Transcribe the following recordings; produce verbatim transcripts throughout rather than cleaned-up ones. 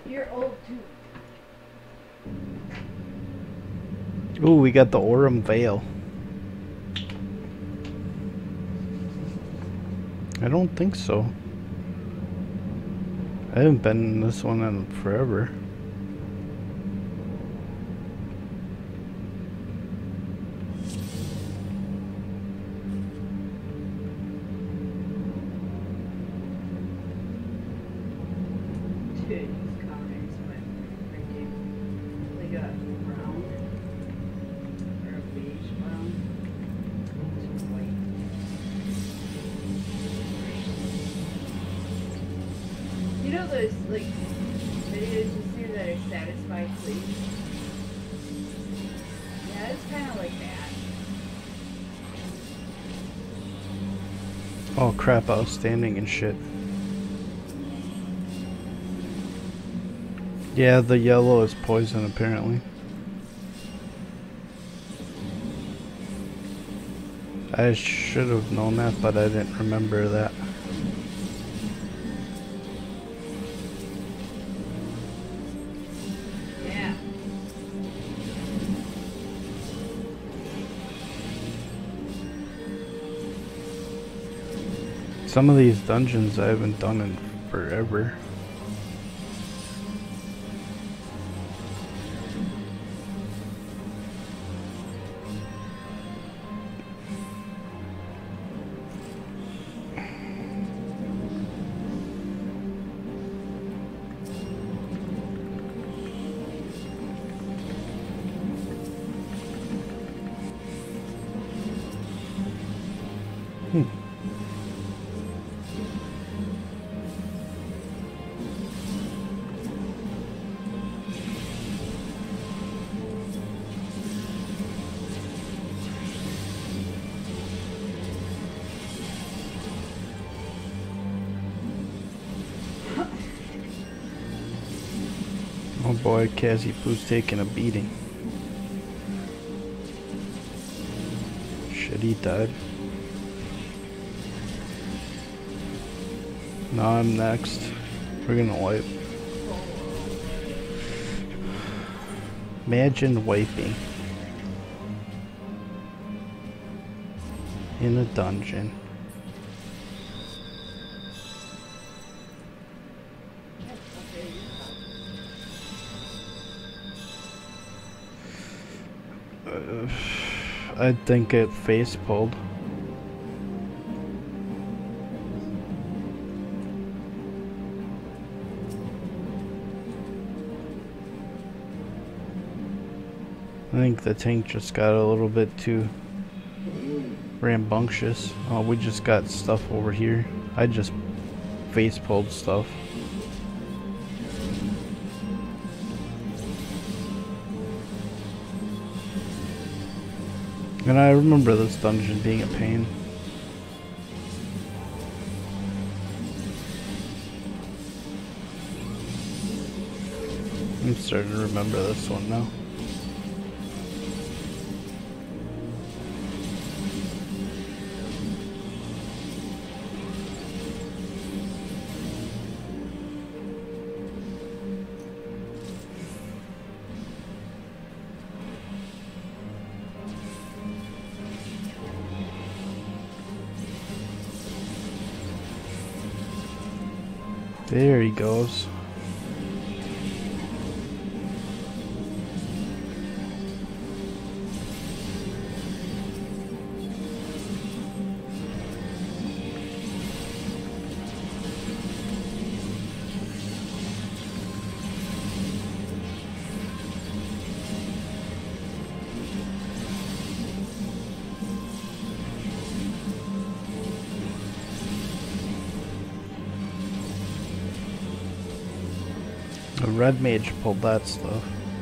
You're old too. Ooh, we got the Aurum Vale. I don't think so. I haven't been in this one in forever. Dude, these comics went freaking like a brown or a beige brown to white. You know those like videos you see that are satisfied please? Yeah, it's kind of like that. Oh crap, I was standing and shit. Yeah, the yellow is poison apparently. I should have known that, but I didn't remember that. Yeah. Some of these dungeons I haven't done in forever. Hmm. Oh boy, Cassie Poo's taking a beating. Shit, he died. Now I'm next. We're gonna wipe. Imagine wiping in a dungeon. Uh, I think it face pulled. I think the tank just got a little bit too rambunctious. Oh, we just got stuff over here. I just face pulled stuff. And I remember this dungeon being a pain. I'm starting to remember this one now. There he goes. A red mage pulled that stuff.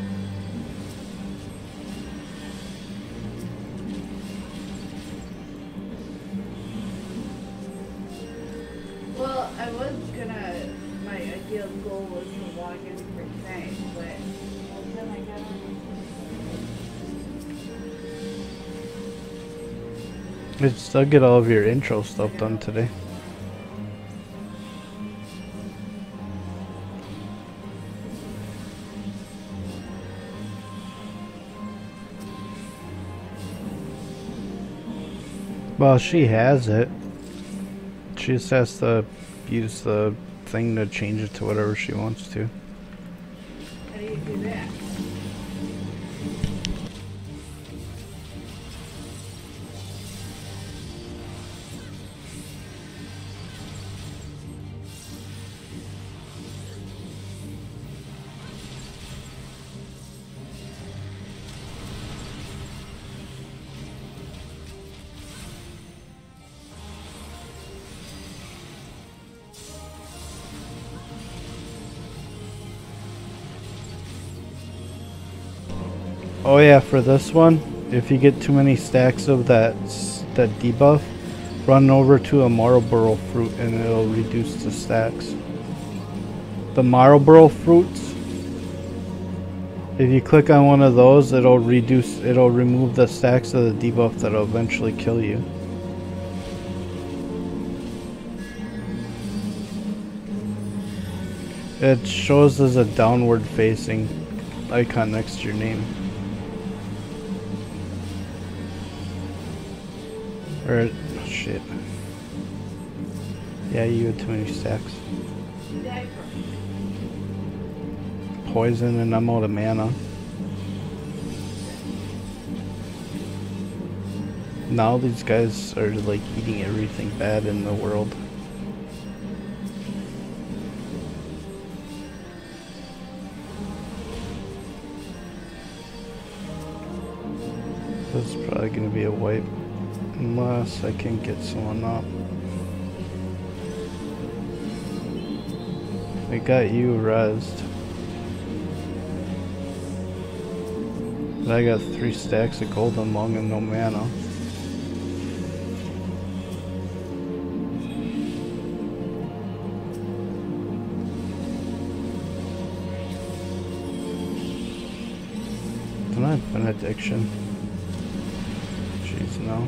Well, I was gonna, my ideal goal was to walk in for tonight, but well, then I got on. Did still get all of your intro stuff done today. Well, she has it. She just has to use the thing to change it to whatever she wants to. How do you do that? Oh yeah, for this one, if you get too many stacks of that that debuff, run over to a Marlboro fruit and it'll reduce the stacks. The Marlboro fruits, if you click on one of those, it'll reduce, it'll remove the stacks of the debuff that'll eventually kill you. It shows as a downward facing icon next to your name. Or, oh shit. Yeah, you had too many stacks. Poison and I'm out of mana. Now these guys are like eating everything bad in the world. This is probably gonna be a wipe. Unless I can get someone up. I got you rezzed. But I got three stacks of golden lung and no mana. Don't I have benediction? Jeez, no.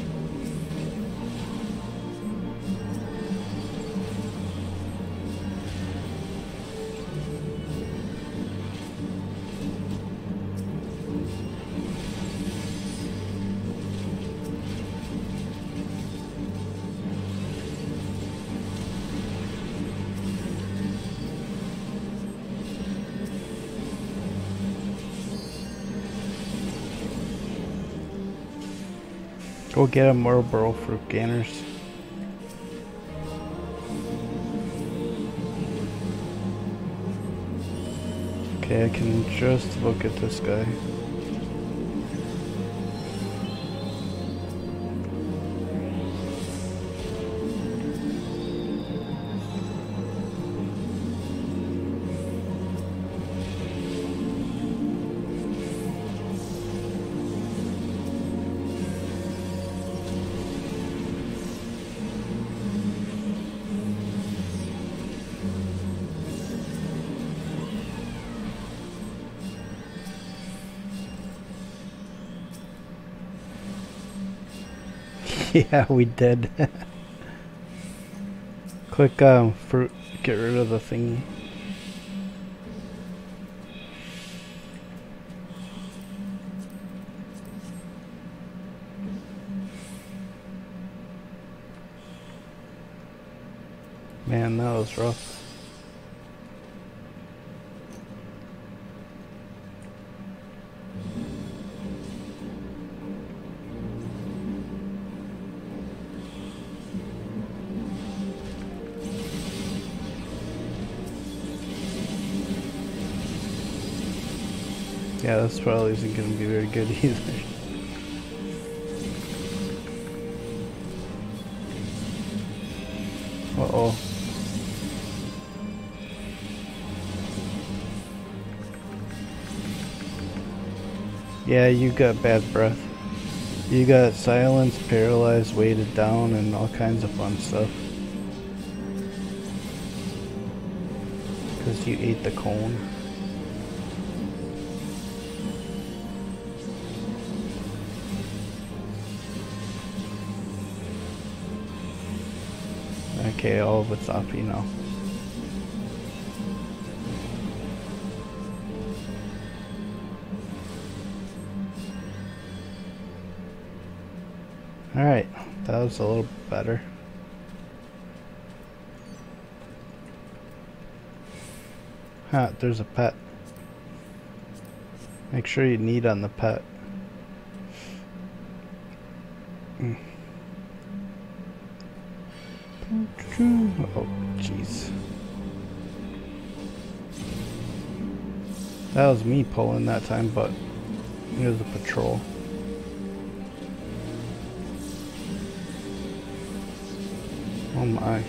Go get a Marlboro fruit, Ganners. Okay, I can just look at this guy. Yeah, we did. Click um, fruit, get rid of the thingy. Man, that was rough. Yeah, this probably isn't going to be very good either. Uh-oh. Yeah, you got bad breath. You got silenced, paralyzed, weighted down, and all kinds of fun stuff. Because you ate the cone. Okay, all of it's off you now. Alright, That was a little better. Huh, there's a pet. Make sure you knead on the pet. Mm. Oh, jeez. That was me pulling that time, but it was a patrol. Oh my.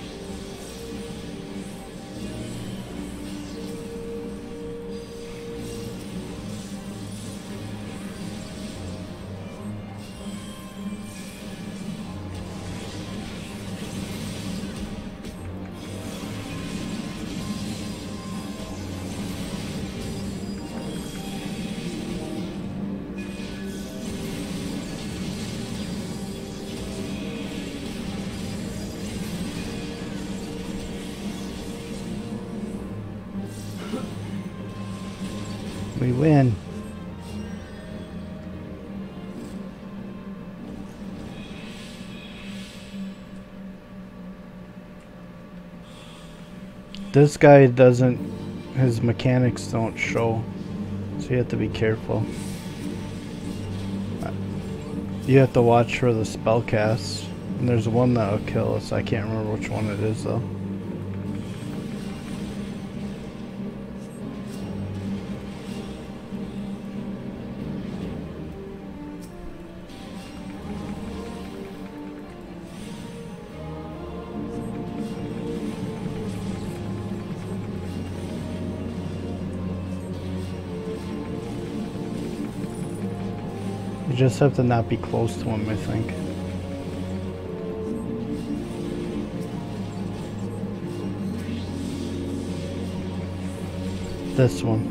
We win. This guy doesn't, his mechanics don't show, so you have to be careful. You have to watch for the spell casts, and there's one that'll kill us. I can't remember which one it is though. You just have to not be close to him, I think. This one.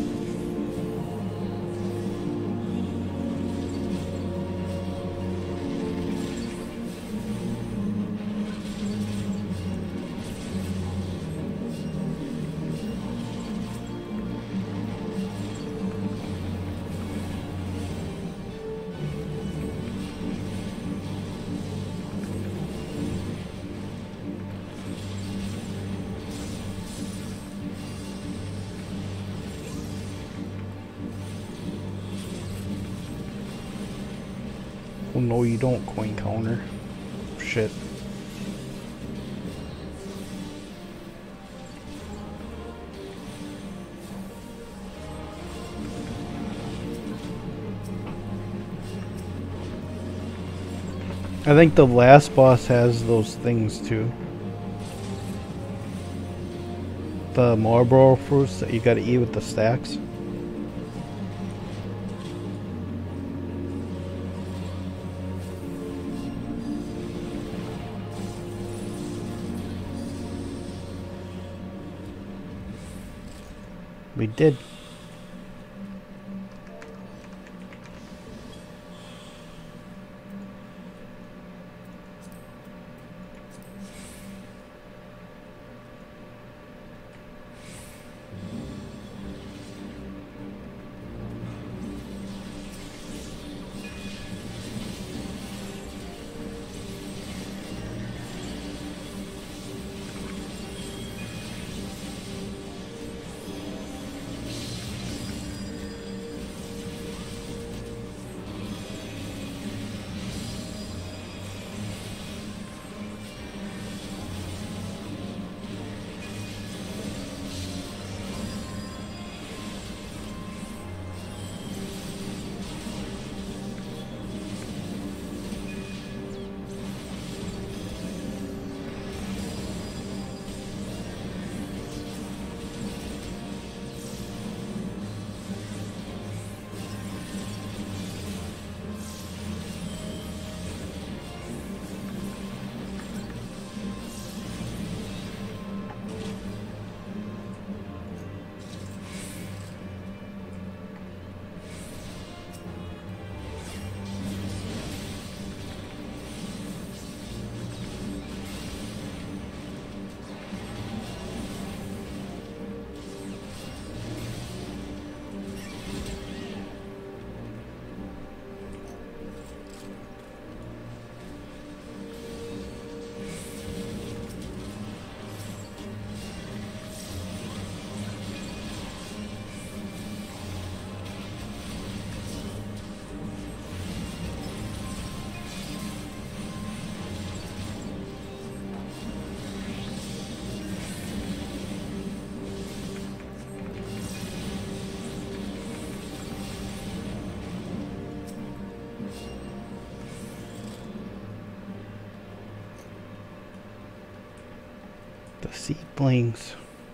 Oh no, you don't, coin counter. Shit. I think the last boss has those things too. The Marlboro fruits that you gotta eat with the stacks. We did. Seedlings.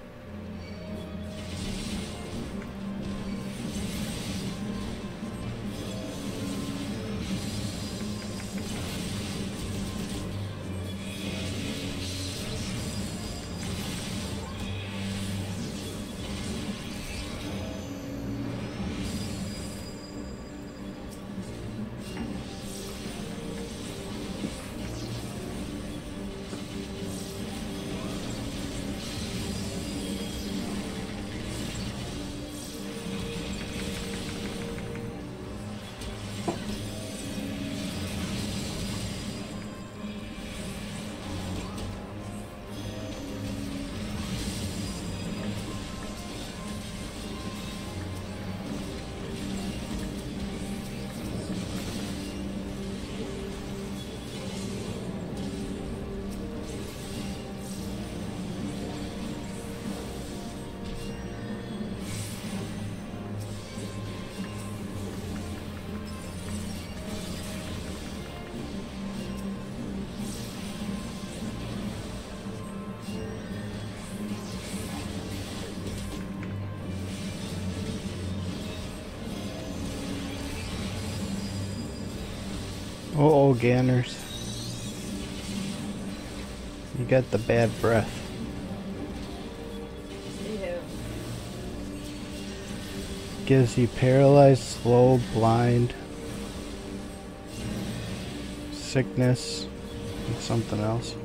Uh oh, Ganners. You got the bad breath. Ew. Gives you paralyzed, slow, blind, sickness, and something else.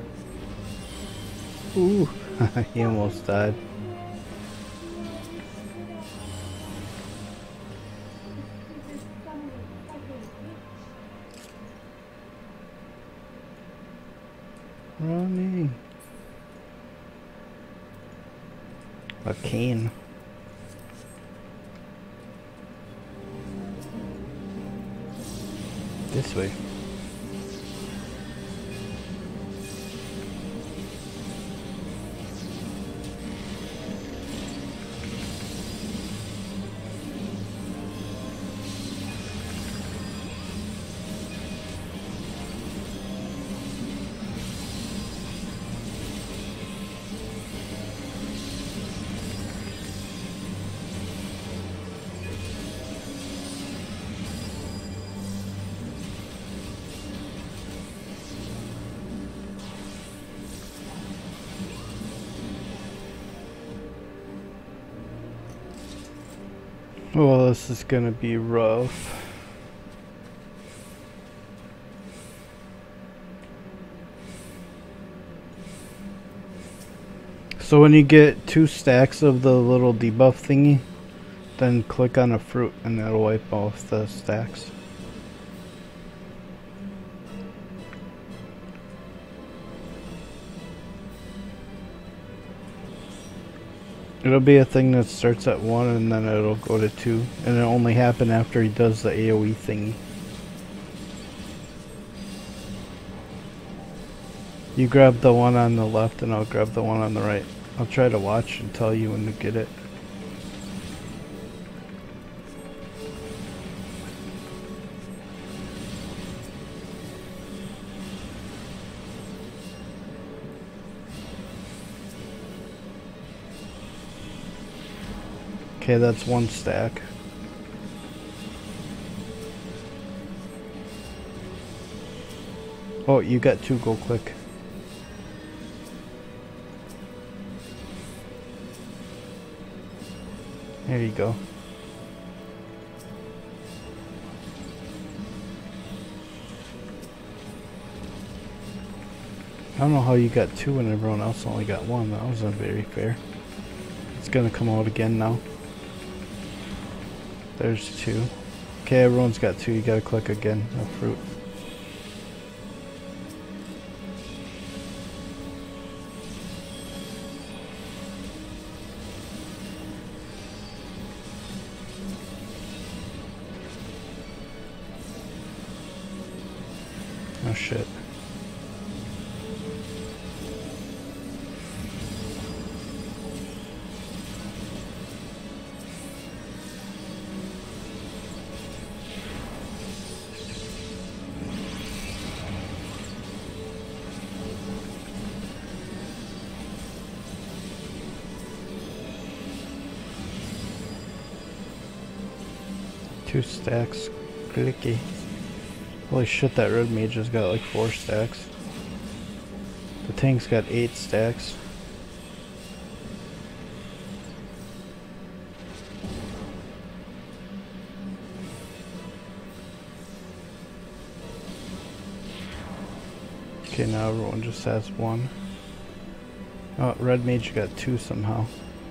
Ooh, he almost died. Running. A cane. This way. Well, this is gonna be rough. So when you get two stacks of the little debuff thingy, then click on a fruit and that'll wipe off the stacks. It'll be a thing that starts at one and then it'll go to two, and it'll only happen after he does the AoE thingy. You grab the one on the left and I'll grab the one on the right. I'll try to watch and tell you when to get it. Okay, that's one stack. Oh, you got two, go click. There you go. I don't know how you got two and everyone else only got one. That wasn't very fair. It's gonna come out again now. There's two. Okay, everyone's got two. You gotta click again. No fruit. Oh shit. Two stacks. Clicky. Holy shit, that red mage has got like four stacks. The tank's got eight stacks. Okay, now everyone just has one. Oh, red mage got two somehow.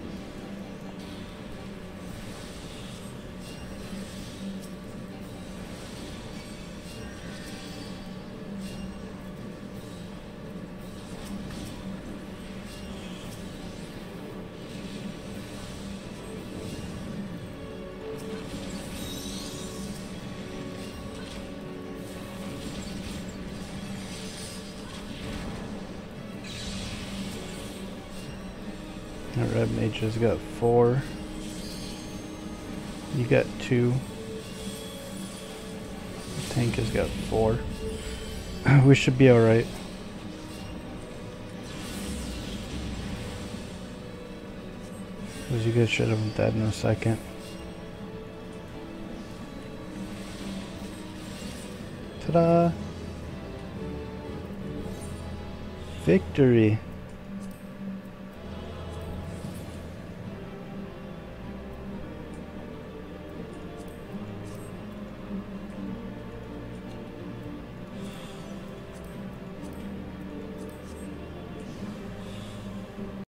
The red mage has got four. You got two. The tank has got four. We should be alright. Because you guys should have been dead in a second. Ta-da! Victory!